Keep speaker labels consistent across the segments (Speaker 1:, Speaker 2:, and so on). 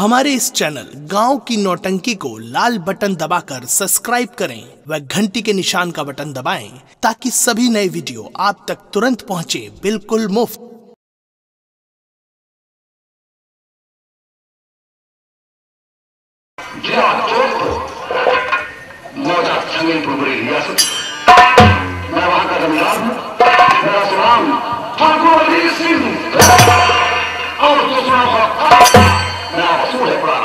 Speaker 1: हमारे इस चैनल गांव की नौटंकी को लाल बटन दबाकर सब्सक्राइब करें व घंटी के निशान का बटन दबाएं ताकि सभी नए वीडियो आप तक तुरंत पहुंचे बिल्कुल मुफ्त।
Speaker 2: मैं वहां का जमींदार हूं। मेरा सलाम ठाकुर अली सिंह और दूसरा मेरा वसूल है पुराना।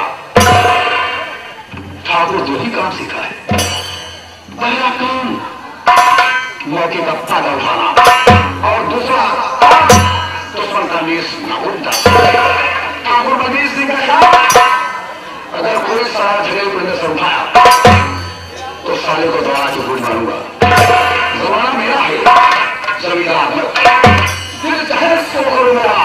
Speaker 2: ठाकुर जो ही काम सीखा है, पहला काम मौके का फायदा उठाना और दूसरा दुश्मन का नीस न उठना। ठाकुर अली सिंह का ख्याल, अगर कोई सारा झगड़े से उठाया तो साले को दौड़ा के भूल मारूंगा। जमाना मेरा है, जमींदार मत दिल चाहे सो करो मेरा।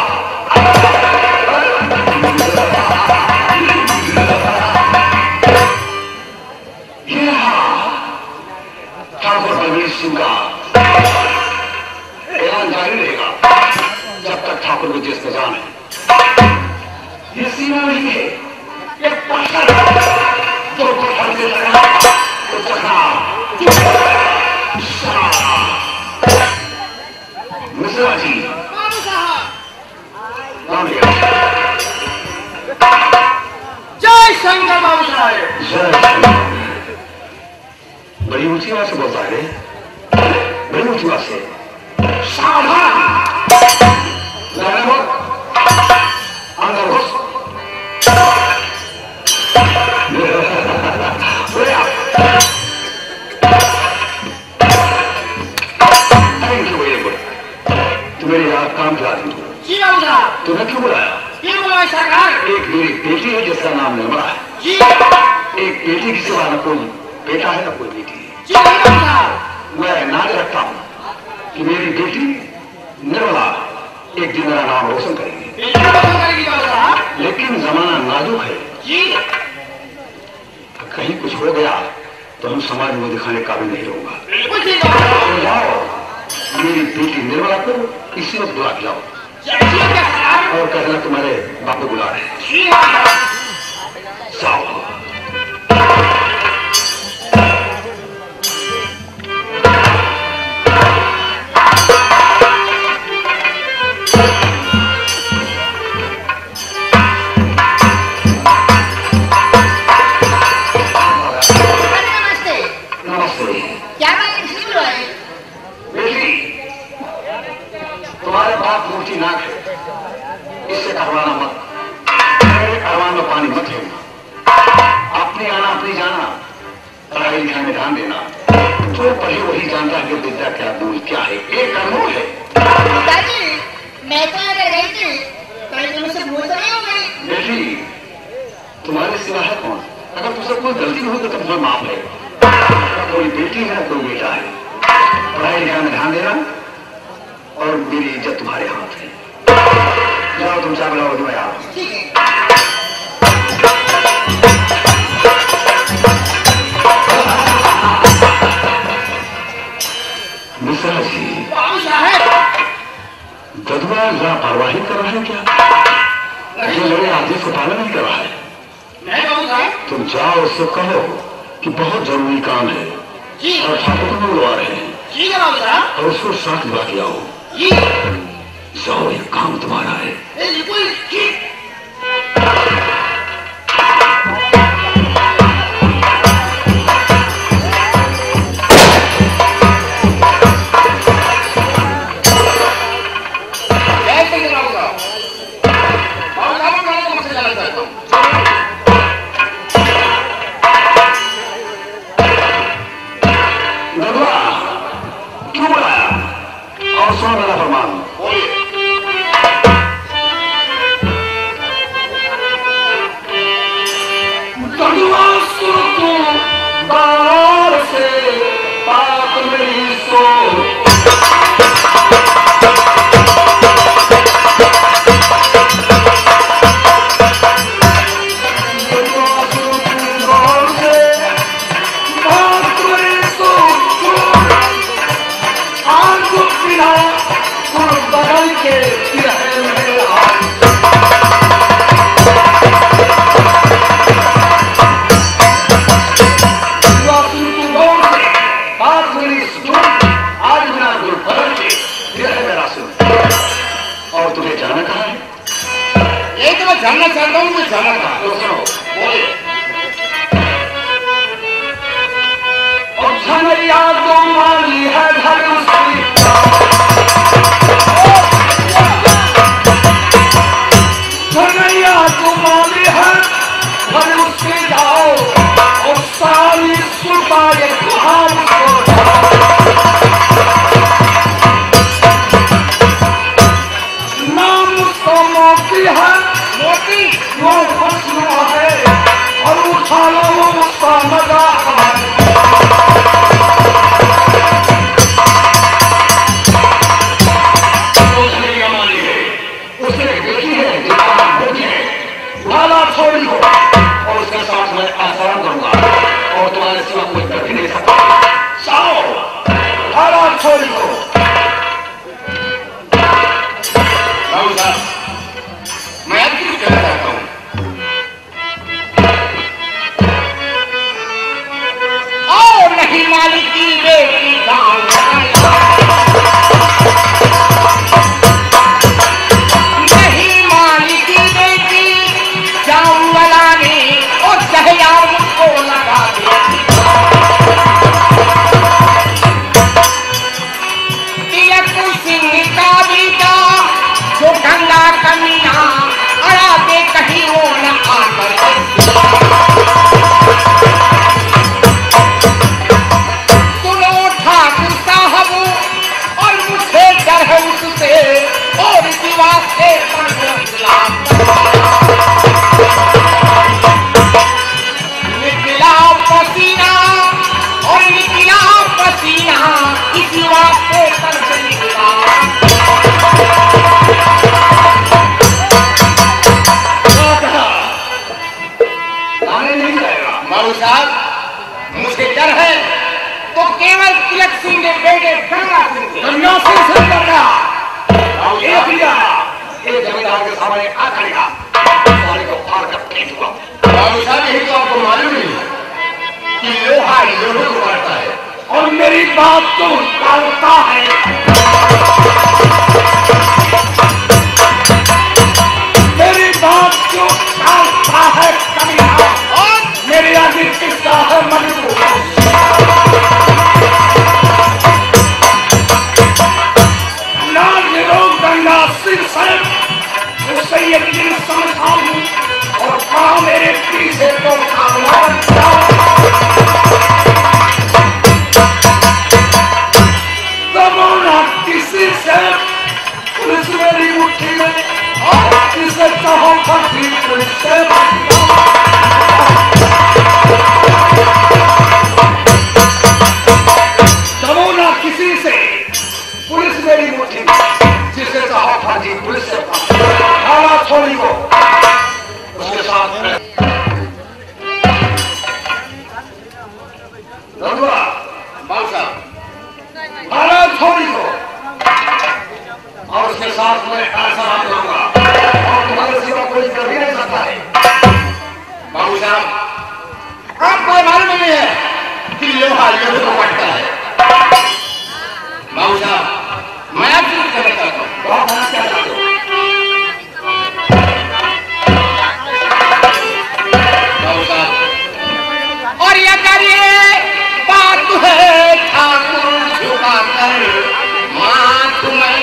Speaker 2: ये ठाकुर बलवीर सिंह का ऐलान जारी रहेगा जब तक ठाकुर को जिस पे जान है। ये सीमा नहीं है, ये पत्थर जो पत्थर से लगा तो चखा मिश्रा जी
Speaker 3: जय शंकर बाबू साहब।
Speaker 2: बड़ी ऊंची आवाज से बोलता है, बड़ी ऊंची आवाज से। सावधान, अंदर घुस। Thank you, very good. मेरी याद काम खिला दी।
Speaker 3: जी बाबू साहब।
Speaker 2: तुम्हें क्यों बुलाया?
Speaker 3: क्यों बुलाया सरकार?
Speaker 2: एक मेरी बेटी है जिसका नाम निर्मला है।
Speaker 3: जी।
Speaker 2: एक बेटी की सिवा न कोई बेटा है न कोई बेटी है।
Speaker 3: जी बाबू साहब।
Speaker 2: मैं नाज रखता हूं कि मेरी बेटी निर्मला एक दिन मेरा नाम रोशन करेगी। लेकिन जमाना नाजुक है
Speaker 3: जी।
Speaker 2: कहीं कुछ हो गया तो हम समाज में दिखाने काबिल नहीं रहूंगा। तो जाओ, मेरी बेटी निर्मला को इसी वक्त बुला के लाओ और कहना तुम्हारे बापू बुला रहे हैं। जाओ। तुम्हारे बाप मूर्ति नाक है, इससे करवाना मत। मेरे करवान में पानी मत लेना। अपनी आना अपनी जाना, पढ़ाई लिखाई में ध्यान देना। जो पढ़े वही जानता है कि विद्या क्या मूल क्या है। एक अनमोल है।
Speaker 3: मैं तो अगर गई थी कहीं तुमसे भूल तो नहीं हो गई?
Speaker 2: बेटी, तुम्हारे सिवा है कौन? अगर तुझसे कोई गलती हो तो तुम्हें माफ है। कोई बेटी है ना कोई बेटा है। पढ़ाई लिखाई में ध्यान देना और मेरी इज्जत तुम्हारे हाथ है। जाओ तुम चाय बनाओ, मैं आ रहा हूं। मिश्रा जी, गधुआ लापरवाही कर रहा है क्या? जो मेरे आदेश को पालन नहीं कर रहा है। तुम जाओ उससे कहो कि बहुत जरूरी काम है और ठाकुर को बुलवा रहे हैं और उसको साथ बुला के आओ। जाओ, ये काम तुम्हारा है। क्यों बुलाया? और सुनो मेरा फरमान। मुझे जाना था तो सुनो बोले और झमरिया जो माली है घर उसकी झमरिया जो माली है घर उसके जाओ और सारी सुबाए भाव नाम उसका मोती है मोती वो हंसना है और उठा लो वो उसका मजाक है छोड़ी को और उसके साथ मैं आचरण करूंगा और तुम्हारे सिवा कोई कर भी नहीं सकता जाओ हरा छोड़ी को बाबू साहब मैं अब कुछ कहना चाहता हूं आओ नहीं मालिक की बेटी मुझे डर है तो केवल तिलक सिंह के बेटे गंगा सिंह से डरना ये जमींदार के सामने आ खड़ेगा सारे को फाड़ कर फेंक दूंगा बाबू साहब यही तो आपको मालूम नहीं कि लोहा लोहे को काटता है और मेरी बात तो काटता है मेरी बात जो काटता है कमीना और मेरे आगे किसका है मजबूर ना निरोग गंगा सिंह साहब उसे यकीन समझता हूँ और कहा मेरे पीछे तो दबाना किसी से पुलिस मेरी मुट्ठी में और किसे चाहो फंसी पुलिस से दबाना किसी से पुलिस मेरी मुट्ठी में जिसे चाहो फंसी पुलिस से खाना छोड़ी को उसके साथ बाबू साहब खाना छोड़ी को और उसके साथ मैं ऐसा बात करूंगा और तुम्हारे सिवा कोई कर भी नहीं सकता है बाबू साहब आपको मालूम नहीं है कि लोहा लोहे को काटता है बाबू साहब मैं आपसे कुछ कहना चाहता हूँ बहुत बड़ा क्या चाहते हो बाबू साहब और यह करिए बात है ठाकुर झुका कर माथ में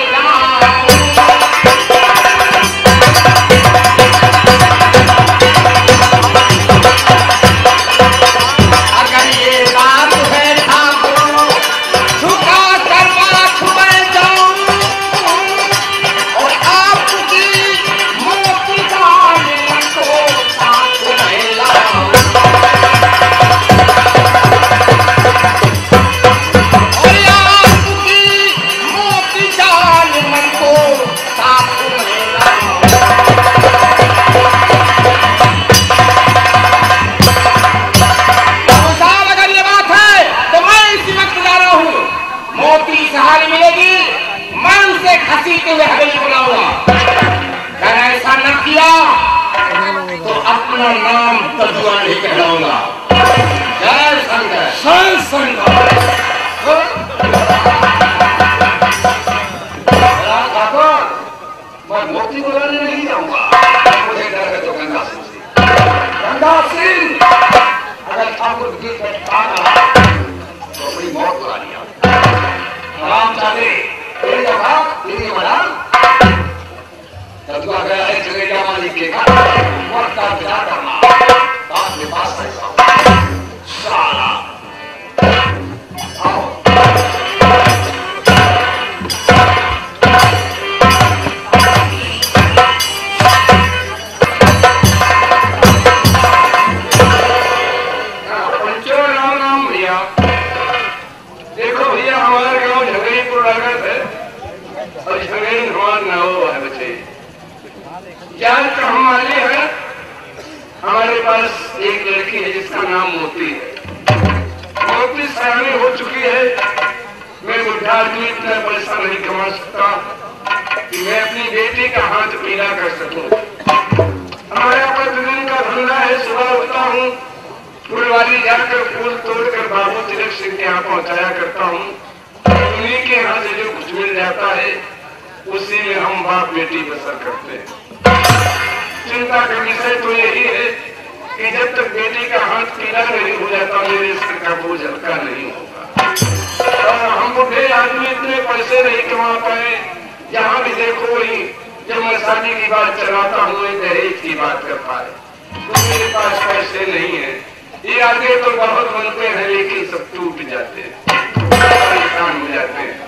Speaker 2: अपना नाम तजुआ नहीं कहलाऊंगा जय शंकर जय शंकर मैं मोती बुलाने नहीं जाऊंगा मुझे डर है तो गंगा हमारे पास एक लड़की है जिसका नाम मोती है। मोती सयानी हो चुकी है। मैं बुढ़ा आदमी इतना पैसा नहीं कमा सकता कि मैं अपनी बेटी का हाथ पीला कर सकूं। हमारा प्रतिदिन का धंधा है, सुबह उठता हूँ, फुलवारी जाकर फूल तोड़कर बाबू तिलक सिंह के यहाँ पहुंचाया करता हूँ। उन्हीं के यहाँ से जो कुछ मिल जाता है उसी में हम बाप बेटी बसर करते हैं। चिंता का विषय तो यही है कि जब तक बेटी का हाथ पीला नहीं हो जाता मेरे सिर का बोझ हल्का नहीं होगा। और हम बुढ़े आदमी इतने पैसे नहीं कमा पाए। जहाँ भी देखो वही जब मैं शादी की बात चलाता हूँ दहेज की बात कर पाए तो मेरे पास पैसे नहीं है। ये आगे तो बहुत बनते हैं लेकिन सब टूट जाते हैं, परेशान हो जाते हैं।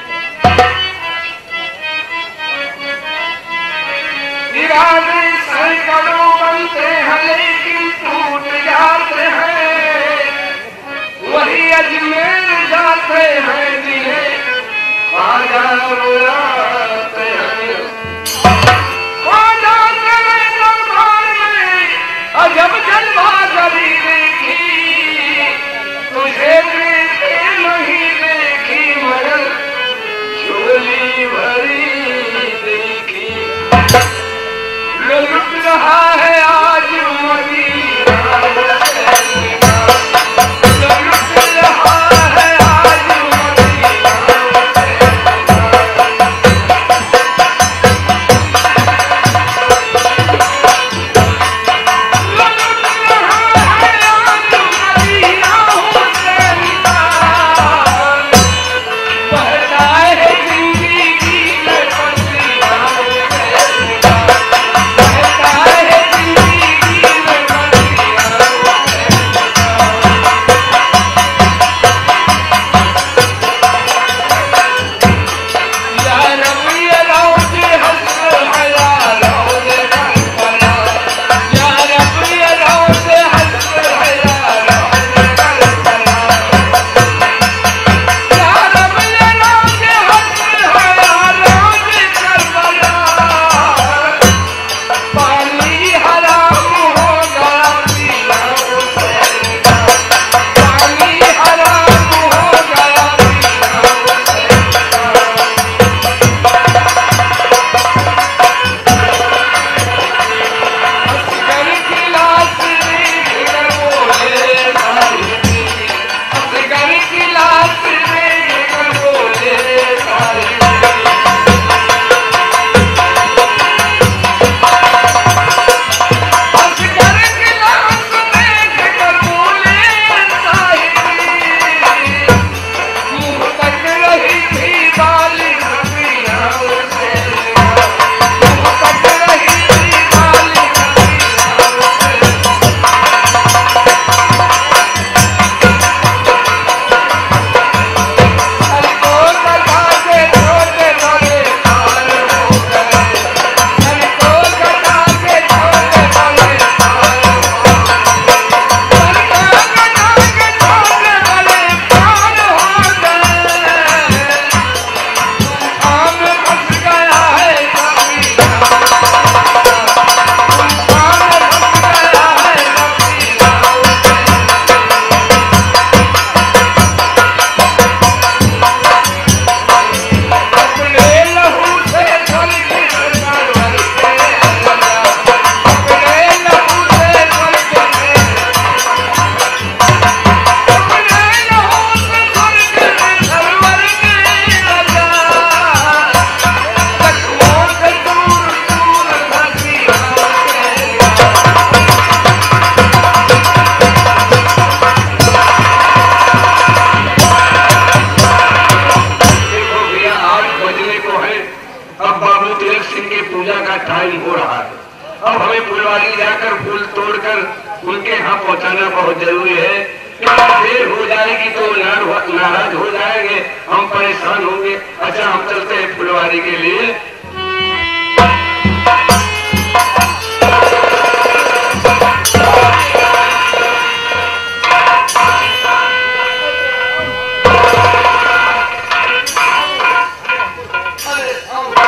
Speaker 2: सैकड़ों बनते हैं लेकिन टूट जाते हैं। वही अजमेर जाते हैं जिन्हें ख्वाजा बुलाते हैं। ख्वाजा तेरे दरबार में अजब जलवा करी देखी, तुझे देखते नहीं देखी मगर झोली भरी देखी। लुट रहा है आज मदीना, लुट रहा है आज मदीना। टाइम हो रहा है। अब हमें फुलवारी जाकर फूल तोड़कर उनके यहाँ पहुँचाना बहुत जरूरी है। देर हो जाएगी तो नाराज हो जाएंगे, हम परेशान होंगे। अच्छा हम चलते हैं फुलवारी के लिए।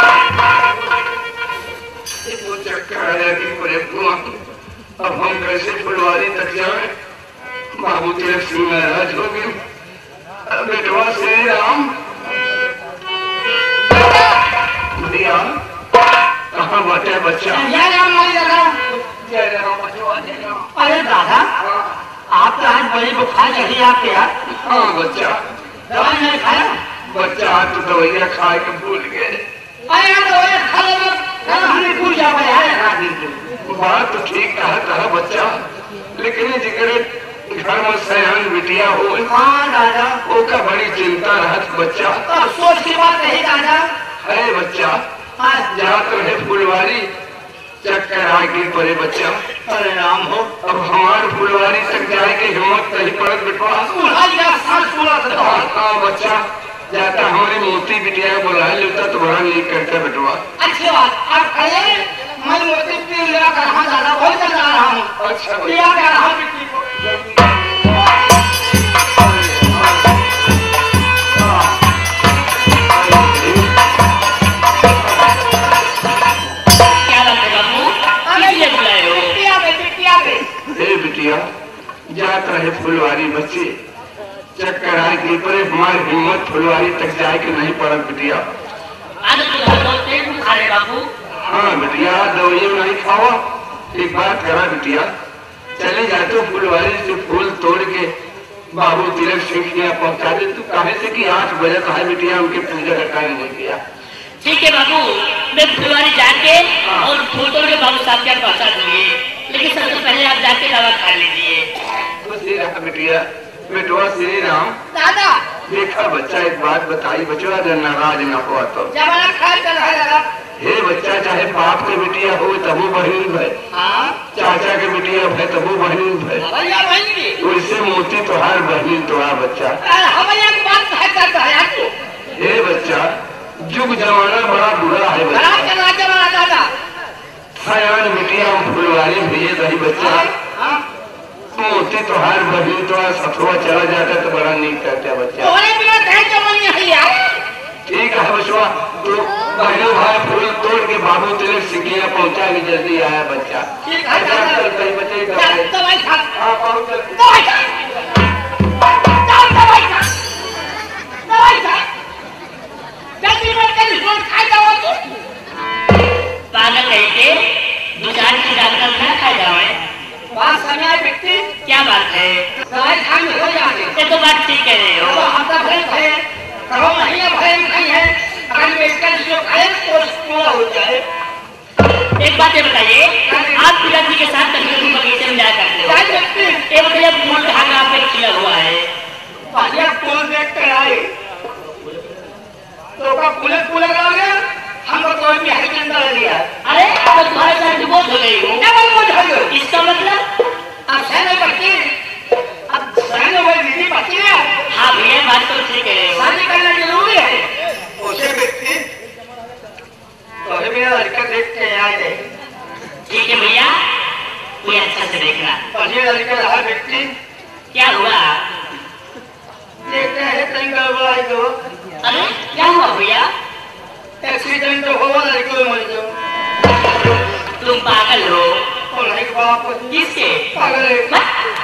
Speaker 2: अब हम कैसे फुलवारी तक जाए। बाबू तिलक सिंह नाराज हो गए। बेटवा श्री राम भैया कहाँ बाटे बच्चा?
Speaker 3: जय राम दादा।
Speaker 2: जय राम बचवा जय राम।
Speaker 3: अरे दादा आप तो आज बड़ी बुखार चढ़ी आपके यार।
Speaker 2: हाँ बच्चा।
Speaker 3: दवाई नहीं खाया?
Speaker 2: बच्चा आज तो दवाइयाँ खा के भूल गए।
Speaker 3: अरे यार दवाई खा लो हमने भूल जा पाया।
Speaker 2: बात तो ठीक कहा बच्चा, लेकिन जिगरे घर में सयान बिटिया हो।
Speaker 3: हाँ दादा।
Speaker 2: वो का बड़ी चिंता रहत बच्चा।
Speaker 3: अफसोस की बात नहीं दादा।
Speaker 2: अरे बच्चा
Speaker 3: हाँ
Speaker 2: जात रहे फुलवारी चक्कर आ गई परे बच्चा।
Speaker 3: अरे राम हो।
Speaker 2: अब हमारे फुलवारी तक जाए के हिम्मत नहीं पड़त बेटवा। हाँ बच्चा जाता हमारी मोती बिटिया बुला लेता तो बड़ा नहीं करता बेटवा।
Speaker 3: अच्छी बात आप खड़े मैं मोती पी लिया कर हाँ दादा बहुत जल्द आ रहा हूँ।
Speaker 2: अच्छा
Speaker 3: लिया कर रहा हूँ बिट्टी को।
Speaker 2: बिटिया जात रहे फुलवारी बच्चे चक्कर आए के परे हमारी हिम्मत फुलवारी तक जाए के नहीं पड़त बिटिया।
Speaker 3: बाबू
Speaker 2: हाँ बिटिया दवाइयाँ नहीं खावा। एक बात करा बिटिया चले जाते फुलवारी से फूल तोड़ के बाबू तिलक सिंह के यहाँ पहुँचा दे। तू कहे से कि 8 बजे कहा बिटिया उनके पूजा का टाइम नहीं किया।
Speaker 4: ठीक है बाबू मैं फुलवारी जाके और फूल तोड़ के बाबू साहब के यहाँ पहुँचा दूंगी, लेकिन सबसे पहले आप जाके दवा खा लीजिए।
Speaker 2: बिटिया बेटवा श्री राम
Speaker 3: दादा
Speaker 2: देखा बच्चा एक बात बताई बचवा नाराज न हुआ तो।
Speaker 3: जमाना खाल कर रहा है दादा।
Speaker 2: हे बच्चा चाहे बाप के बिटिया हो तबो बहन भाई, चाचा के बिटिया भाई तबो बहन भाई, वैसे मोती तोहार बहन तोहार बच्चा। हे बच्चा जुग जमाना बड़ा बुरा है बच्चा। सयान बिटिया फुलवारी भेजे रही बच्चा। मोती तोहार बहन तोहार सथुआ चला जाता तो बड़ा नहीं करता बच्चा। ठीक है बचवा तो बहनों भाई फूल तोड़ के बाबू तिलक सिंह पहुंचा के जल्दी आया बच्चा।
Speaker 4: पागल लड़के 2-4 की डॉक्टर ना खा जाए।
Speaker 3: बात समय व्यक्ति
Speaker 4: क्या बात है?
Speaker 3: दवाई खाने हो जाते।
Speaker 4: ये तो बात ठीक कह रहे हो।
Speaker 3: हफ्ता भरे कहो महीना भरे नहीं है अगर मेडिकल जो खाए तो पूरा हो जाए।
Speaker 4: एक बात ये बताइए आप पिताजी के साथ कभी बगीचे में जाया करते हो? ये बताइए फूल धागा पे खिला हुआ है।
Speaker 3: पहले फूल देख कर आए तो का फूल लगा गया हमको कोई भी हाई अंदर लिया।
Speaker 4: अरे तो तुम्हारे साथ डिवोर्स हो गई हो।
Speaker 3: डबल बोझ हो गई।
Speaker 4: इसका मतलब
Speaker 3: अब सहने पड़ती अब सहने वाली दीदी पड़ती है।
Speaker 4: हाँ भैया बात तो ठीक है।
Speaker 3: शादी करना जरूरी है। उसे व्यक्ति तो मेरा लड़का देख के आए।
Speaker 4: ठीक है भैया ये अच्छा से देखना।
Speaker 3: पहले लड़का रहा व्यक्ति
Speaker 4: क्या हुआ?
Speaker 3: देखते हैं कहीं गड़बड़ आई तो।
Speaker 4: अरे क्या हुआ भैया?
Speaker 3: एक्सीडेंट तो हुआ लड़के मर जाओ।
Speaker 4: तुम पागल हो।
Speaker 3: और नहीं बाप
Speaker 4: किसके?
Speaker 3: पागल है।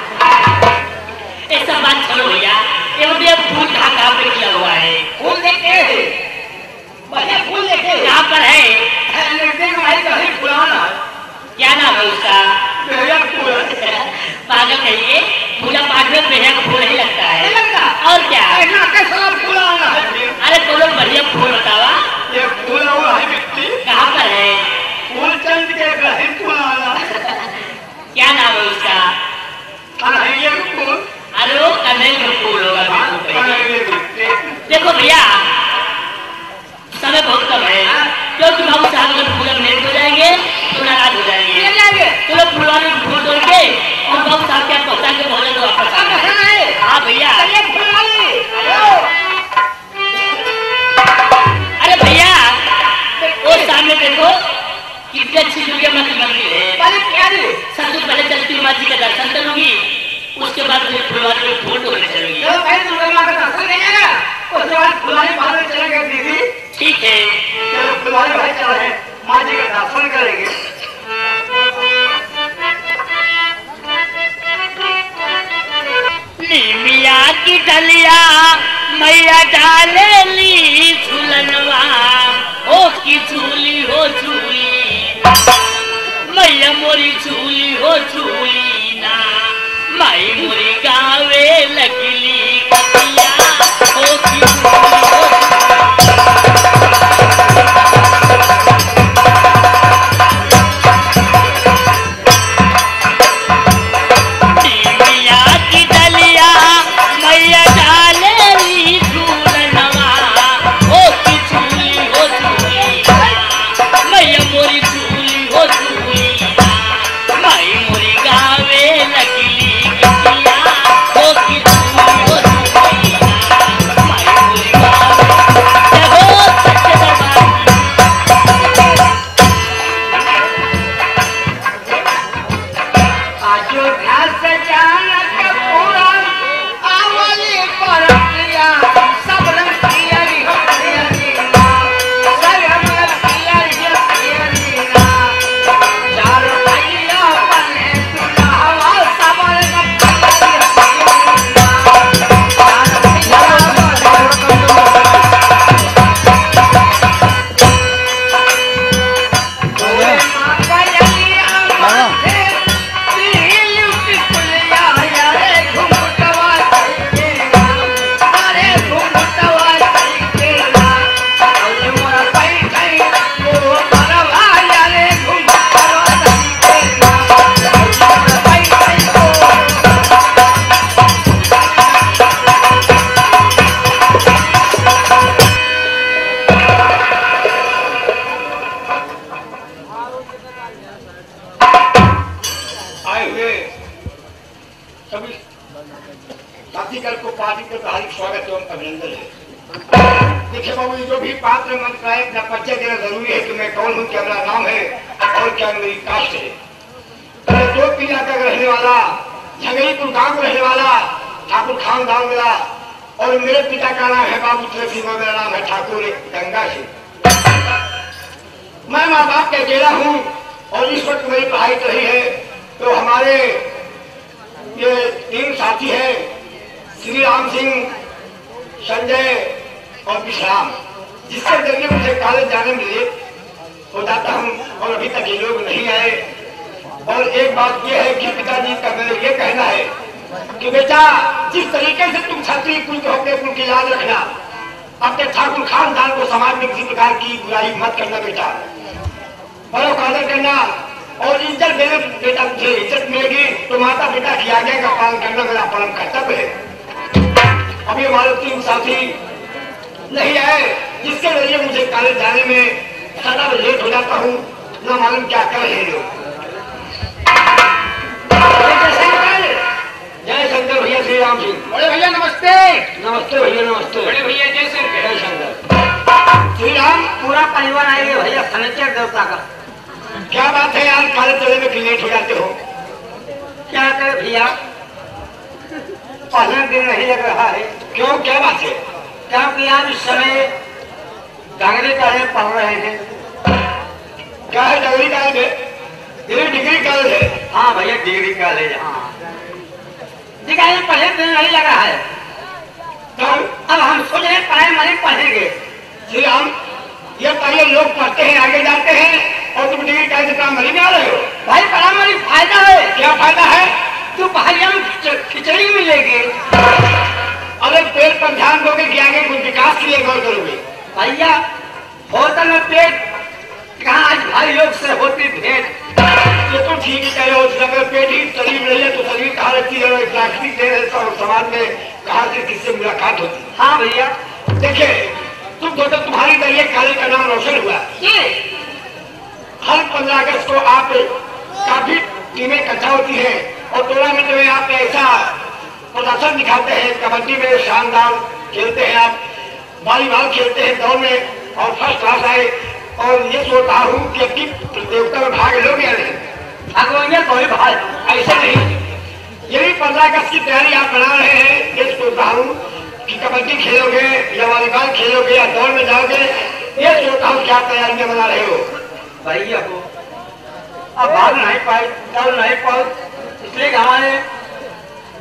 Speaker 4: ऐसा बात छोड़ो भैया। ये मुझे फूल धागा पे खिला हुआ है।
Speaker 3: फूल देखे बढ़िया फूल देखे
Speaker 4: कहाँ पर है?
Speaker 3: फुलाना
Speaker 4: क्या नाम है उसका? पागल कहिए पूजा पाठ में बेहया का फूल नहीं लगता है। और क्या? अरे तो लोग बढ़िया फूल बतावा। कहाँ पर है? क्या नाम है उसका? अरे वो कनेल का फूल होगा। देखो भैया समय बहुत कम है क्योंकि बाबू साहब अगर पूजा में लेट हो जाएंगे तो नाराज हो जाएंगे। तो लोग फुलवारी में फूल तोड़ के और बाबू साहब के पहुंचा के भोजन को वापस आ गए। हाँ भैया। अरे भैया वो सामने देखो कितनी अच्छी दुर्गा माँ की मंदिर है। सबसे पहले चलती माँ जी का दर्शन करूंगी उसके बाद फिर फुलवारी में फूल तोड़ने चलूंगी। ठीक है
Speaker 3: चलो फुलवारी भाई चल रहे माँ जी का दर्शन करेंगे।
Speaker 4: की डलिया मैया डालेली झूलनवा ओ की झूली हो झूली मैया मोरी झूली हो झूली ना माई मोरी गावे लगली कतिया ओ की झूली हो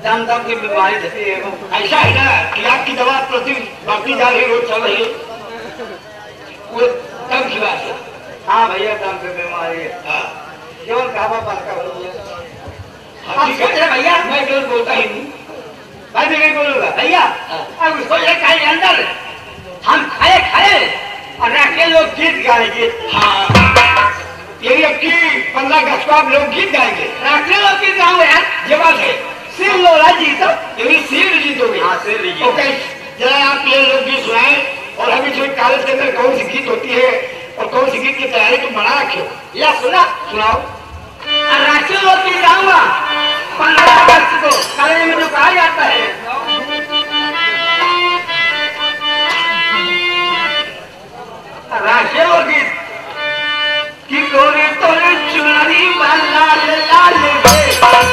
Speaker 3: दम दम की बीमारी धरती है।
Speaker 2: ऐसा है ना कि आपकी दवा प्रति बढ़ती जा रही, रोज चल रही है, वो दम की बात है।
Speaker 3: हाँ भैया, दम की बीमारी है।
Speaker 2: हाँ,
Speaker 3: केवल कहवा पास का भैया।
Speaker 2: हाँ, ठीक है
Speaker 3: भैया,
Speaker 2: मैं केवल बोलता ही नहीं,
Speaker 3: मैं भी नहीं बोलूंगा भैया। अब उसको ये कहे अंदर हम खाए खाए और राके लोग गीत गाएंगे।
Speaker 2: हाँ यही अब की 15 अगस्त को आप लोग गीत गाएंगे,
Speaker 3: राके लोग गीत गाओगे यार।
Speaker 2: ये बात है।
Speaker 3: सिर लोला जी तो
Speaker 2: यही सील जीत होगी।
Speaker 3: हाँ, सील जीत।
Speaker 2: ओके, जरा आप ये लोग गीत सुनाए और हम इस कॉलेज के अंदर कौन सी गीत होती है और कौन सी गीत की तैयारी तुम बना रखे हो।
Speaker 3: या सुना
Speaker 2: सुनाओ।
Speaker 3: राके लोग गीत गाऊंगा 15 अगस्त को कॉलेज में जो कहा जाता है। राके लोग गीत कि गोरे तोरे चुनरी वाला लाल रे,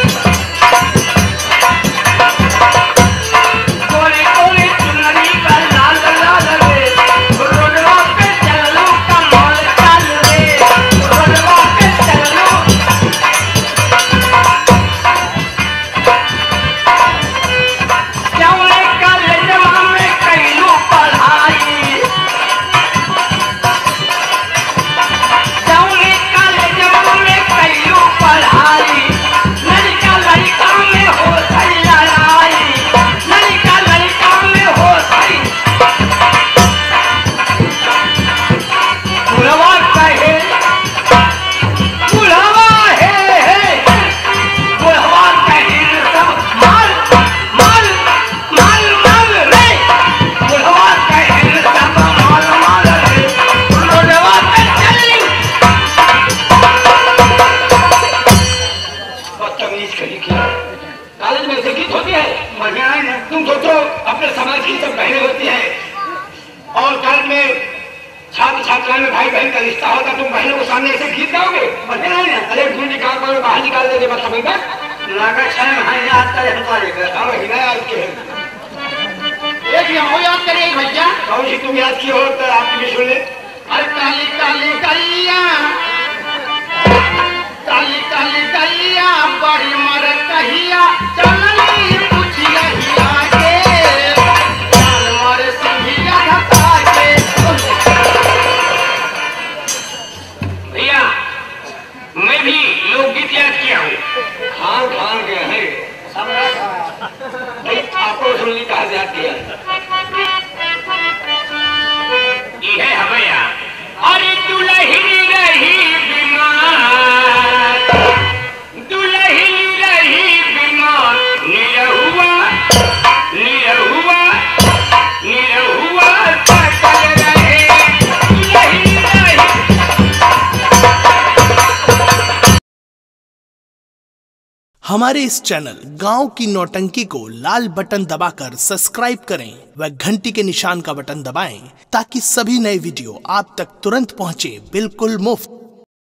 Speaker 3: गोरे तोरे चुनरी वाला लाल रे, रोडवा पे चलो कमाल चाल रे, रोडवा पे चलो जाऊले कॉलेजवा में कैलू पढ़ाई, जाऊले कॉलेजवा में कैलू पढ़ाई, लड़का लड़का में हो गई लड़ाई, लड़का लड़का में हो गई बुढ़वा कहे बुढ़वा है बुढ़वा कहे सब माल माल माल माल रे, बुढ़वा कहे सब माल माल रे, बुढ़वा पे चली
Speaker 2: बदतमीज कहीं की कॉलेज में ऐसे गीत होती है।
Speaker 3: बढ़िया है ना।
Speaker 2: तुम सोचो अपने समाज की सब बहनें होती हैं और कॉलेज में छात्र छात्राओं में भाई बहन का रिश्ता होता, तुम बहनों को सामने ऐसे गीत गाओगे।
Speaker 3: बढ़िया है ना।
Speaker 2: अरे ढूंढ निकाल पाओ, बाहर निकाल देंगे मत समझना।
Speaker 3: लगा 6 महीने आता है हमारे घर।
Speaker 2: हाँ महीना याद के
Speaker 3: एक यहाँ याद करिए भैया।
Speaker 2: कौन सी तुम याद की हो तो आपकी भी सुन ले।
Speaker 3: अरे काली काली गैया, काली काली गैया बड़ी मर कहिया, चलनी पूछिया हिया के, चल मर सिंहिया धका के।
Speaker 2: भैया मैं भी लोकगीत याद किया हूँ। खान खान के हैं भाई, आपको सुनने का याद किया ये है भैया। अरे दुल्हन रही बीमार, दुल्हन रही बीमार, निरहुआ निरहुआ निरहुआ सकल रहे, दुल्हन रही।
Speaker 1: हमारे इस चैनल गांव की नौटंकी को लाल बटन दबाकर सब्सक्राइब करें व घंटी के निशान का बटन दबाएं ताकि सभी नए वीडियो आप तक तुरंत पहुंचे बिल्कुल मुफ्त।